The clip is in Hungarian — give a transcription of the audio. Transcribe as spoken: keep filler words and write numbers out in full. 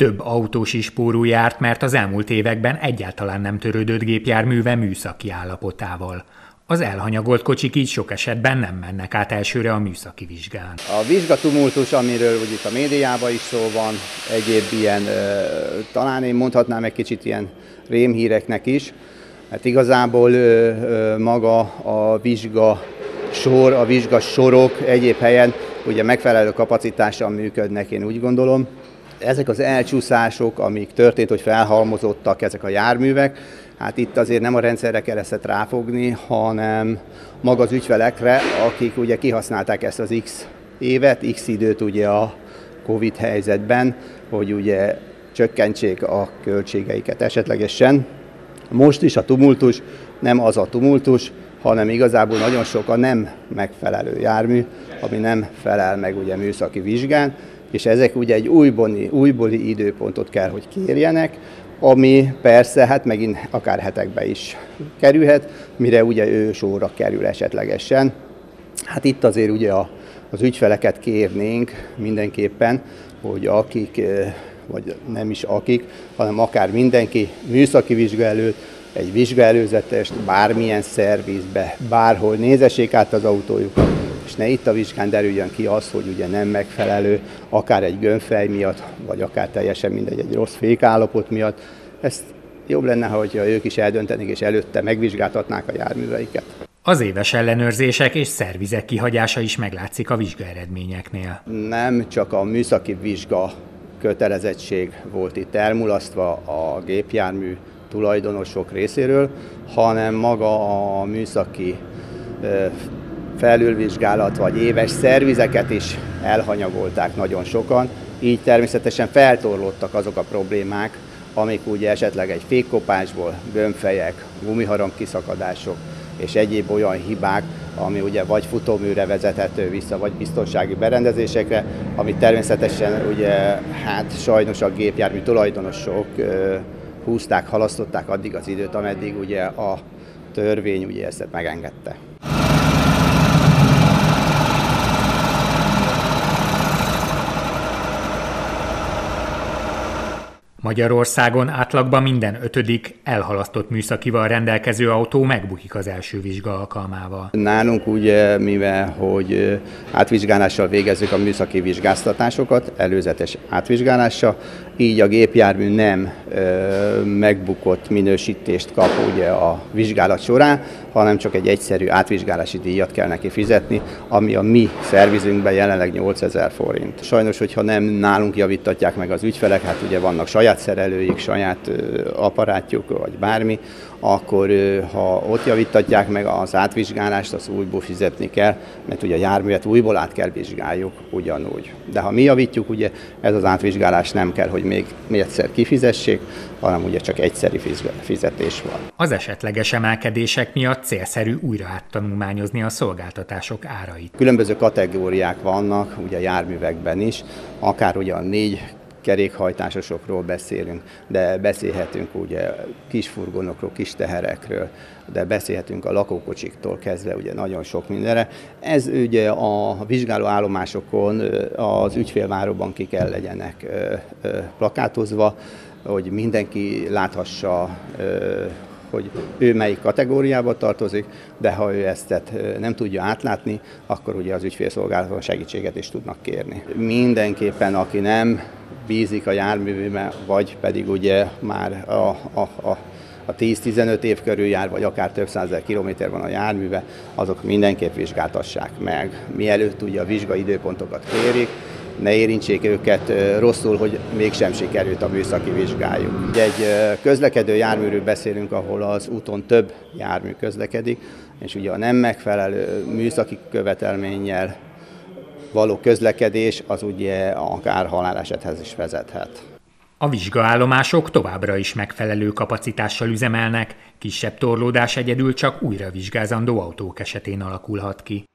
Több autós is pórul járt, mert az elmúlt években egyáltalán nem törődött gépjárműve műszaki állapotával. Az elhanyagolt kocsik így sok esetben nem mennek át elsőre a műszaki vizsgán. A vizsgatumultus, amiről úgy itt a médiában is szó van, egyéb ilyen, talán én mondhatnám egy kicsit ilyen rémhíreknek is, mert igazából maga a vizsga sor, a vizsgasorok egyéb helyen ugye megfelelő kapacitással működnek, én úgy gondolom. Ezek az elcsúszások, amik történt, hogy felhalmozottak ezek a járművek, hát itt azért nem a rendszerre kell ezt ráfogni, hanem maga az ügyfelekre, akik ugye kihasználták ezt az X évet, X időt ugye a Covid helyzetben, hogy ugye csökkentsék a költségeiket esetlegesen. Most is a tumultus nem az a tumultus, hanem igazából nagyon sok a nem megfelelő jármű, ami nem felel meg ugye műszaki vizsgán, és ezek ugye egy újbóli, újbóli időpontot kell, hogy kérjenek, ami persze hát megint akár hetekbe is kerülhet, mire ugye ő sorra kerül esetlegesen. Hát itt azért ugye a, az ügyfeleket kérnénk mindenképpen, hogy akik, vagy nem is akik, hanem akár mindenki műszaki vizsga előtt, egy vizsgaelőzetest bármilyen szervizbe, bárhol nézessék át az autójukat, és ne itt a vizsgán derüljön ki az, hogy ugye nem megfelelő, akár egy gömbfej miatt, vagy akár teljesen mindegy, egy rossz fékállapot miatt. Ezt jobb lenne, hogyha ők is eldöntenék, és előtte megvizsgáltatnák a járműveiket. Az éves ellenőrzések és szervizek kihagyása is meglátszik a vizsgaeredményeknél. Nem csak a műszaki vizsga kötelezettség volt itt elmulasztva a gépjármű tulajdonosok részéről, hanem maga a műszaki felülvizsgálat vagy éves szervizeket is elhanyagolták nagyon sokan, így természetesen feltorlódtak azok a problémák, amik ugye esetleg egy fékkopásból, gömbfejek, gumiharam kiszakadások és egyéb olyan hibák, ami ugye vagy futóműre vezethető vissza, vagy biztonsági berendezésekre, amit természetesen ugye hát sajnos a gépjármű tulajdonosok húzták, halasztották addig az időt, ameddig ugye a törvény ugye ezt megengedte. Magyarországon átlagban minden ötödik elhalasztott műszakival rendelkező autó megbukik az első vizsga alkalmával. Nálunk ugye, mivel hogy átvizsgálással végezzük a műszaki vizsgáztatásokat, előzetes átvizsgálással, így a gépjármű nem ö, megbukott minősítést kap ugye a vizsgálat során, hanem csak egy egyszerű átvizsgálási díjat kell neki fizetni, ami a mi szervizünkben jelenleg nyolcezer forint. Sajnos, hogyha nem nálunk javítatják meg az ügyfelek, hát ugye vannak saját szerelőik, saját ö, apparátjuk, vagy bármi, akkor ö, ha ott javítatják meg az átvizsgálást, az újból fizetni kell, mert ugye a járművet újból át kell vizsgáljuk ugyanúgy. De ha mi javítjuk, ugye ez az átvizsgálás nem kell, hogy még, még egyszer kifizessék, hanem ugye csak egyszeri fizetés van. Az esetleges emelkedések miatt célszerű újra áttanulmányozni a szolgáltatások árait. Különböző kategóriák vannak ugye a járművekben is, akár ugye a négy kerékhajtásosokról beszélünk, de beszélhetünk ugye kis furgonokról, kis teherekről, de beszélhetünk a lakókocsiktól kezdve ugye nagyon sok mindenre. Ez ugye a vizsgálóállomásokon az ügyfélváróban ki kell legyenek plakátozva, hogy mindenki láthassa, hogy ő melyik kategóriába tartozik, de ha ő ezt nem tudja átlátni, akkor ugye az ügyfélszolgálaton segítséget is tudnak kérni. Mindenképpen, aki nem bízik a járművében, vagy pedig ugye már a, a, a, a tíz-tizenöt év körül jár, vagy akár több százezer kilométer van a járműve, azok mindenképp vizsgáltassák meg. Mielőtt ugye a vizsgai időpontokat kérik, ne érintsék őket rosszul, hogy mégsem sikerült a műszaki vizsgájuk. Egy közlekedő járműről beszélünk, ahol az úton több jármű közlekedik, és ugye a nem megfelelő műszaki követelménnyel való közlekedés az ugye akár halálesethez is vezethet. A vizsgaállomások továbbra is megfelelő kapacitással üzemelnek, kisebb torlódás egyedül csak újra vizsgázandó autók esetén alakulhat ki.